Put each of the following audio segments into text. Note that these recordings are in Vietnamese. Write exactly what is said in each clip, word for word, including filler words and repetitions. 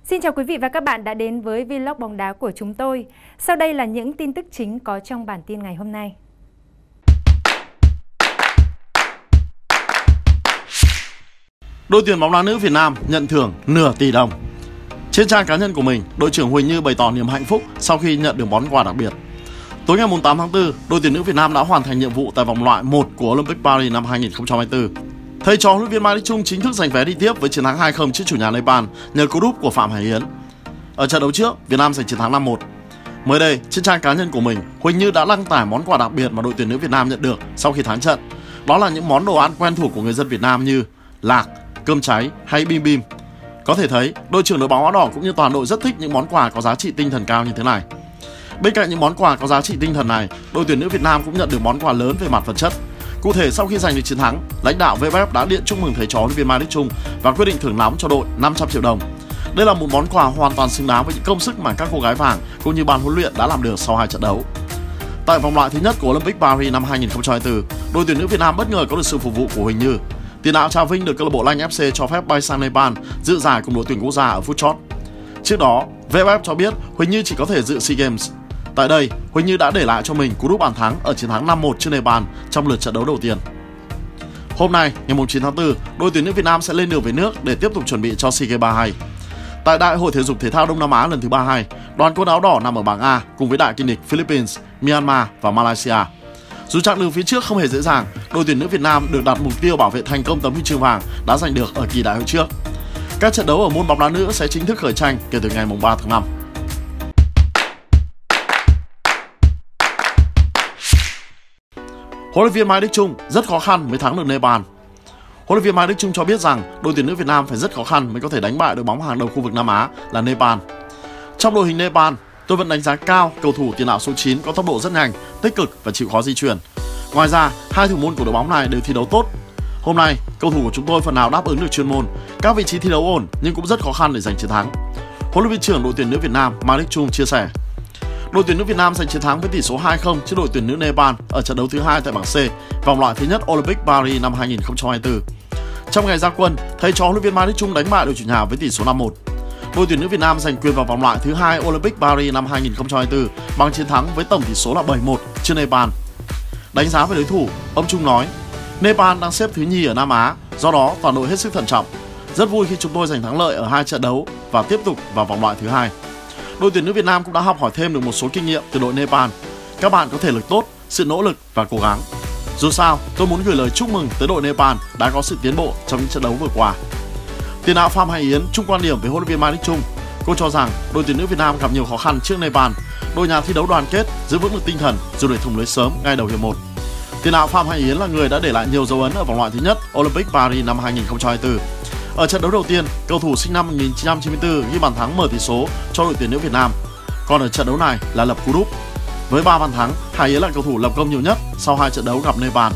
Xin chào quý vị và các bạn đã đến với Vlog bóng đá của chúng tôi. Sau đây là những tin tức chính có trong bản tin ngày hôm nay. Đội tuyển bóng đá nữ Việt Nam nhận thưởng nửa tỷ đồng. Trên trang cá nhân của mình, đội trưởng Huỳnh Như bày tỏ niềm hạnh phúc sau khi nhận được món quà đặc biệt. Tối ngày tám tháng tư, đội tuyển nữ Việt Nam đã hoàn thành nhiệm vụ tại vòng loại một của Olympic Paris năm hai nghìn không trăm hai mươi tư. Thầy trò huấn luyện viên Mai Đức Chung chính thức giành vé đi tiếp với chiến thắng hai không trước chủ nhà Nepal nhờ cú đúp của Phạm Hải Yến. Ở trận đấu trước, Việt Nam giành chiến thắng năm một. Mới đây, trên trang cá nhân của mình, Huỳnh Như đã đăng tải món quà đặc biệt mà đội tuyển nữ Việt Nam nhận được sau khi thắng trận. Đó là những món đồ ăn quen thuộc của người dân Việt Nam như lạc, cơm cháy hay bim bim. Có thể thấy, đội trưởng đội bóng áo đỏ cũng như toàn đội rất thích những món quà có giá trị tinh thần cao như thế này. Bên cạnh những món quà có giá trị tinh thần này, đội tuyển nữ Việt Nam cũng nhận được món quà lớn về mặt vật chất. Cụ thể, sau khi giành được chiến thắng, lãnh đạo vê ép ép đã điện chúc mừng thầy trò huấn luyện viên Mai Đức Chung và quyết định thưởng nóng cho đội năm trăm triệu đồng. Đây là một món quà hoàn toàn xứng đáng với những công sức mà các cô gái vàng cũng như ban huấn luyện đã làm được sau hai trận đấu. Tại vòng loại thứ nhất của Olympic Paris năm hai nghìn không trăm hai mươi tư, đội tuyển nữ Việt Nam bất ngờ có được sự phục vụ của Huỳnh Như. Tiền đạo Trà Vinh được câu lạc bộ Lanh ép xê cho phép bay sang Nepal dự giải cùng đội tuyển quốc gia ở phút chót. Trước đó, vê ép ép cho biết Huỳnh Như chỉ có thể dự SEA Games. Tại đây, Huỳnh Như đã để lại cho mình cú đúp bàn thắng ở chiến thắng năm một trước Nepal trong lượt trận đấu đầu tiên. Hôm nay, ngày chín tháng tư, đội tuyển nữ Việt Nam sẽ lên đường về nước để tiếp tục chuẩn bị cho SEA Games ba mươi hai. Tại Đại hội thể dục thể thao Đông Nam Á lần thứ ba mươi hai, đoàn quân áo đỏ nằm ở bảng A cùng với đại kinh địch Philippines, Myanmar và Malaysia. Dù chặng đường phía trước không hề dễ dàng, đội tuyển nữ Việt Nam được đặt mục tiêu bảo vệ thành công tấm huy chương vàng đã giành được ở kỳ đại hội trước. Các trận đấu ở môn bóng đá nữ sẽ chính thức khởi tranh kể từ ngày ba tháng năm. Huấn luyện viên Mai Đức Chung rất khó khăn mới thắng được Nepal. Huấn luyện viên Mai Đức Chung cho biết rằng đội tuyển nữ Việt Nam phải rất khó khăn mới có thể đánh bại đội bóng hàng đầu khu vực Nam Á là Nepal. Trong đội hình Nepal, tôi vẫn đánh giá cao cầu thủ tiền đạo số chín có tốc độ rất nhanh, tích cực và chịu khó di chuyển. Ngoài ra, hai thủ môn của đội bóng này đều thi đấu tốt. Hôm nay, cầu thủ của chúng tôi phần nào đáp ứng được chuyên môn, các vị trí thi đấu ổn nhưng cũng rất khó khăn để giành chiến thắng. Huấn luyện viên trưởng đội tuyển nữ Việt Nam Mai Đức Chung chia sẻ. Đội tuyển nữ Việt Nam giành chiến thắng với tỷ số hai không trước đội tuyển nữ Nepal ở trận đấu thứ hai tại bảng C, vòng loại thứ nhất Olympic Paris năm hai nghìn không trăm hai mươi tư. Trong ngày ra quân, thầy trò huấn luyện viên Mai Đức Chung đánh bại đội chủ nhà với tỷ số năm một. Đội tuyển nữ Việt Nam giành quyền vào vòng loại thứ hai Olympic Paris năm hai nghìn không trăm hai mươi tư bằng chiến thắng với tổng tỷ số là bảy một trước Nepal. Đánh giá về đối thủ, ông Chung nói: Nepal đang xếp thứ nhì ở Nam Á, do đó toàn đội hết sức thận trọng. Rất vui khi chúng tôi giành thắng lợi ở hai trận đấu và tiếp tục vào vòng loại thứ hai. Đội tuyển nữ Việt Nam cũng đã học hỏi thêm được một số kinh nghiệm từ đội Nepal. Các bạn có thể lực tốt, sự nỗ lực và cố gắng. Dù sao, tôi muốn gửi lời chúc mừng tới đội Nepal đã có sự tiến bộ trong những trận đấu vừa qua. Tiền đạo Phạm Hải Yến chung quan điểm với huấn luyện viên Mai Đức Chung. Cô cho rằng đội tuyển nữ Việt Nam gặp nhiều khó khăn trước Nepal. Đội nhà thi đấu đoàn kết, giữ vững được tinh thần dù để thủng lưới sớm ngay đầu hiệp một. Tiền đạo Phạm Hải Yến là người đã để lại nhiều dấu ấn ở vòng loại thứ nhất Olympic Paris năm hai nghìn không trăm hai mươi tư. Ở trận đấu đầu tiên, cầu thủ sinh năm một nghìn chín trăm chín mươi tư ghi bàn thắng mở tỷ số cho đội tuyển nữ Việt Nam. Còn ở trận đấu này là lập cú đúp. Với ba bàn thắng, Hải Yến là cầu thủ lập công nhiều nhất sau hai trận đấu gặp Nepal.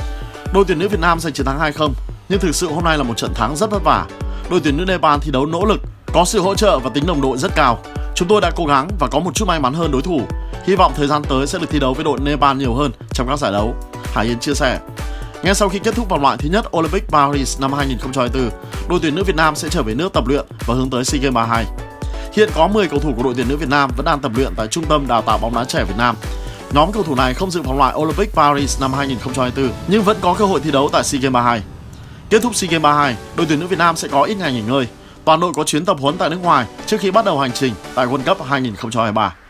Đội tuyển nữ Việt Nam giành chiến thắng hai không, nhưng thực sự hôm nay là một trận thắng rất vất vả. Đội tuyển nữ Nepal thi đấu nỗ lực, có sự hỗ trợ và tính đồng đội rất cao. Chúng tôi đã cố gắng và có một chút may mắn hơn đối thủ. Hy vọng thời gian tới sẽ được thi đấu với đội Nepal nhiều hơn trong các giải đấu, Hải Yến chia sẻ. Ngay sau khi kết thúc vòng loại thứ nhất Olympic Paris năm hai nghìn không trăm hai mươi tư, đội tuyển nữ Việt Nam sẽ trở về nước tập luyện và hướng tới SEA Games ba mươi hai. Hiện có mười cầu thủ của đội tuyển nữ Việt Nam vẫn đang tập luyện tại Trung tâm Đào tạo bóng đá trẻ Việt Nam. Nhóm cầu thủ này không dự vòng loại Olympic Paris năm hai nghìn không trăm hai mươi tư nhưng vẫn có cơ hội thi đấu tại SEA Games ba mươi hai. Kết thúc SEA Games ba mươi hai, đội tuyển nữ Việt Nam sẽ có ít ngày nghỉ ngơi. Toàn đội có chuyến tập huấn tại nước ngoài trước khi bắt đầu hành trình tại World Cup hai nghìn không trăm hai mươi ba.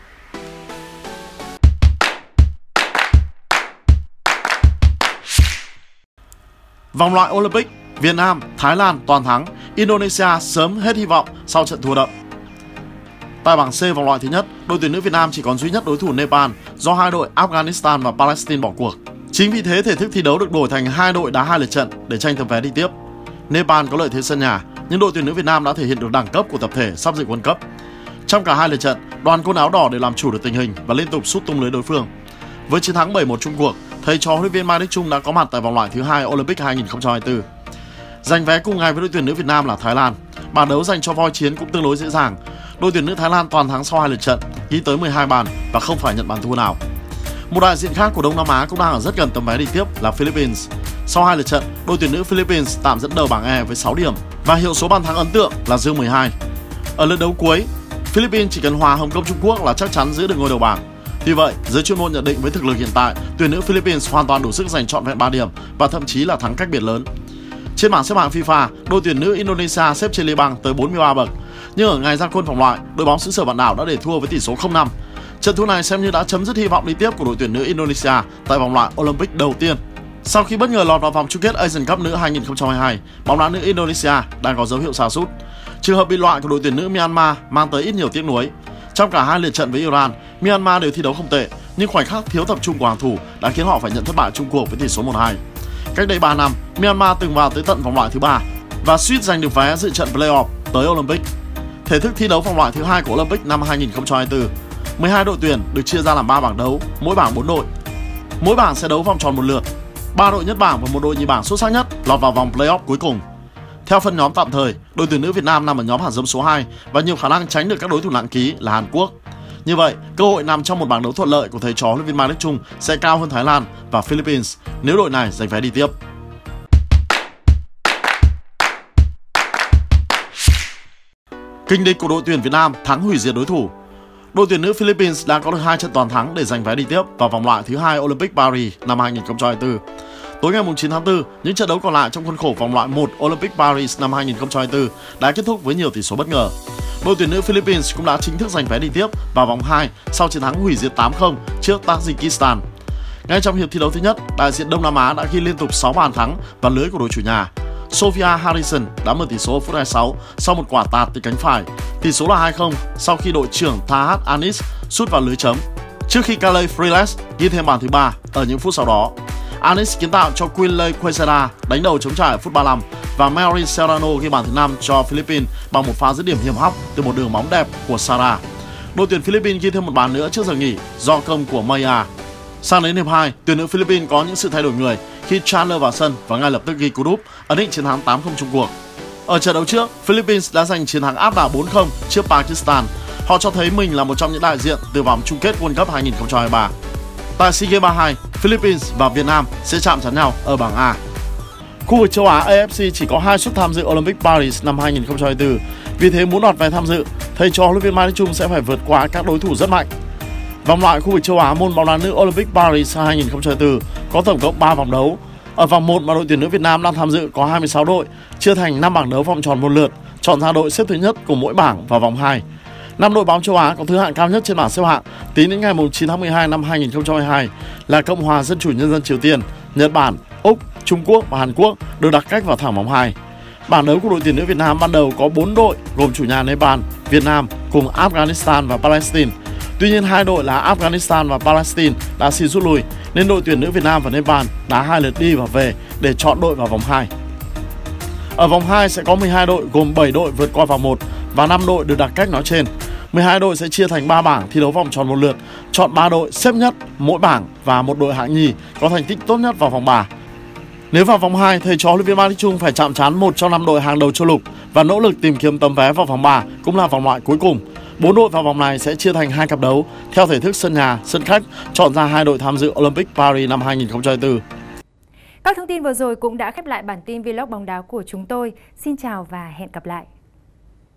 Vòng loại Olympic, Việt Nam, Thái Lan toàn thắng, Indonesia sớm hết hy vọng sau trận thua đậm. Tại bảng C vòng loại thứ nhất, đội tuyển nữ Việt Nam chỉ còn duy nhất đối thủ Nepal do hai đội Afghanistan và Palestine bỏ cuộc. Chính vì thế thể thức thi đấu được đổi thành hai đội đá hai lượt trận để tranh tấm vé đi tiếp. Nepal có lợi thế sân nhà, nhưng đội tuyển nữ Việt Nam đã thể hiện được đẳng cấp của tập thể sắp dự World Cup. Trong cả hai lượt trận, đoàn quân áo đỏ đều làm chủ được tình hình và liên tục sút tung lưới đối phương. Với chiến thắng bảy một chung cuộc, thầy trò huấn luyện viên Mai Đức Chung đã có mặt tại vòng loại thứ hai Olympic hai nghìn không trăm hai mươi tư. Giành vé cùng ngày với đội tuyển nữ Việt Nam là Thái Lan. Bảng đấu dành cho voi chiến cũng tương đối dễ dàng. Đội tuyển nữ Thái Lan toàn thắng sau hai lượt trận, ghi tới mười hai bàn và không phải nhận bàn thua nào. Một đại diện khác của Đông Nam Á cũng đang ở rất gần tấm vé đi tiếp là Philippines. Sau hai lượt trận, đội tuyển nữ Philippines tạm dẫn đầu bảng E với sáu điểm và hiệu số bàn thắng ấn tượng là dương mười hai. Ở lượt đấu cuối, Philippines chỉ cần hòa Hồng Kông Trung Quốc là chắc chắn giữ được ngôi đầu bảng. Tuy vậy, giới chuyên môn nhận định với thực lực hiện tại, tuyển nữ Philippines hoàn toàn đủ sức giành trọn vẹn ba điểm và thậm chí là thắng cách biệt lớn. Trên bảng xếp hạng FIFA, đội tuyển nữ Indonesia xếp trên lê băng tới bốn mươi ba bậc, nhưng ở ngày ra quân vòng loại, đội bóng xứ sở Vạn Đảo đã để thua với tỷ số không năm. Trận thua này xem như đã chấm dứt hy vọng đi tiếp của đội tuyển nữ Indonesia tại vòng loại Olympic đầu tiên. Sau khi bất ngờ lọt vào vòng chung kết Asian Cup nữ hai không hai hai, bóng đá nữ Indonesia đang có dấu hiệu sa sút. Trường hợp bị loại của đội tuyển nữ Myanmar mang tới ít nhiều tiếc nuối. Trong cả hai lượt trận với Iran, Myanmar đều thi đấu không tệ, nhưng khoảnh khắc thiếu tập trung của hàng thủ đã khiến họ phải nhận thất bại chung cuộc với tỷ số một hai. Cách đây ba năm, Myanmar từng vào tới tận vòng loại thứ ba và suýt giành được vé dự trận playoff tới Olympic. Thể thức thi đấu vòng loại thứ hai của Olympic năm hai không hai tư, mười hai đội tuyển được chia ra làm ba bảng đấu, mỗi bảng bốn đội. Mỗi bảng sẽ đấu vòng tròn một lượt. ba đội nhất bảng và một đội nhì bảng xuất sắc nhất lọt vào vòng playoff cuối cùng. Theo phân nhóm tạm thời, đội tuyển nữ Việt Nam nằm ở nhóm hạt giống số hai và nhiều khả năng tránh được các đối thủ nặng ký là Hàn Quốc. Như vậy, cơ hội nằm trong một bảng đấu thuận lợi của thầy trò huấn luyện viên Mai Đức Chung sẽ cao hơn Thái Lan và Philippines nếu đội này giành vé đi tiếp. Kình địch của đội tuyển Việt Nam thắng hủy diệt đối thủ. Đội tuyển nữ Philippines đã có được hai trận toàn thắng để giành vé đi tiếp vào vòng loại thứ hai Olympic Paris năm hai không hai tư. Tối ngày chín tháng tư, những trận đấu còn lại trong khuôn khổ vòng loại một Olympic Paris năm hai không hai tư đã kết thúc với nhiều tỷ số bất ngờ. Đội tuyển nữ Philippines cũng đã chính thức giành vé đi tiếp vào vòng hai sau chiến thắng hủy diệt tám không trước Tajikistan. Ngay trong hiệp thi đấu thứ nhất, đại diện Đông Nam Á đã ghi liên tục sáu bàn thắng vào lưới của đội chủ nhà. Sophia Harrison đã mở tỷ số ở phút hai mươi sáu sau một quả tạt từ cánh phải. Tỷ số là hai không sau khi đội trưởng Tahat Anis sút vào lưới chấm, trước khi Kalei Freeles ghi thêm bàn thứ ba ở những phút sau đó. Anis kiến tạo cho Quinley Quesada đánh đầu chống trả ở phút ba mươi lăm và Mary Serrano ghi bàn thứ năm cho Philippines bằng một pha dứt điểm hiểm hóc từ một đường bóng đẹp của Sara. Đội tuyển Philippines ghi thêm một bàn nữa trước giờ nghỉ do công của Maya. Sang đến hiệp hai, tuyển nữ Philippines có những sự thay đổi người khi Chandler vào sân và ngay lập tức ghi cú đúp ấn định chiến thắng tám không chung cuộc. Ở trận đấu trước, Philippines đã giành chiến thắng áp đảo bốn không trước Pakistan. Họ cho thấy mình là một trong những đại diện từ vòng chung kết World Cup hai không hai ba. Tại SEA Games ba mươi hai, Philippines và Việt Nam sẽ chạm trán nhau ở bảng A. Khu vực châu Á A F C chỉ có hai suất tham dự Olympic Paris năm hai không hai tư. Vì thế muốn đoạt vé tham dự, thầy trò huấn luyện viên Mai Đức Chung sẽ phải vượt qua các đối thủ rất mạnh. Vòng loại khu vực châu Á môn bóng đá nữ Olympic Paris hai không hai tư có tổng cộng ba vòng đấu. Ở vòng một mà đội tuyển nữ Việt Nam đang tham dự có hai mươi sáu đội, chia thành năm bảng đấu vòng tròn một lượt, chọn ra đội xếp thứ nhất của mỗi bảng vào vòng hai. năm đội bóng châu Á có thứ hạng cao nhất trên bảng xếp hạng tính đến ngày chín tháng mười hai năm hai không hai hai là Cộng hòa Dân chủ Nhân dân Triều Tiên, Nhật Bản, Úc, Trung Quốc và Hàn Quốc được đặt cách vào thẳng vòng hai. Bảng đấu của đội tuyển nữ Việt Nam ban đầu có bốn đội gồm chủ nhà Nepal, Việt Nam cùng Afghanistan và Palestine. Tuy nhiên hai đội là Afghanistan và Palestine đã xin rút lui nên đội tuyển nữ Việt Nam và Nepal đá hai lượt đi và về để chọn đội vào vòng hai. Ở vòng hai sẽ có mười hai đội gồm bảy đội vượt qua vòng một và năm đội được đặt cách nói trên. mười hai đội sẽ chia thành ba bảng thi đấu vòng tròn một lượt, chọn ba đội xếp nhất mỗi bảng và một đội hạng nhì có thành tích tốt nhất vào vòng ba. Nếu vào vòng hai, thầy trò huấn luyện viên Mai Đức Chung phải chạm trán một trong năm đội hàng đầu châu lục và nỗ lực tìm kiếm tấm vé vào vòng ba, cũng là vòng loại cuối cùng. Bốn đội vào vòng này sẽ chia thành hai cặp đấu theo thể thức sân nhà, sân khách, chọn ra hai đội tham dự Olympic Paris năm hai không hai tư. Các thông tin vừa rồi cũng đã khép lại bản tin vlog bóng đá của chúng tôi. Xin chào và hẹn gặp lại.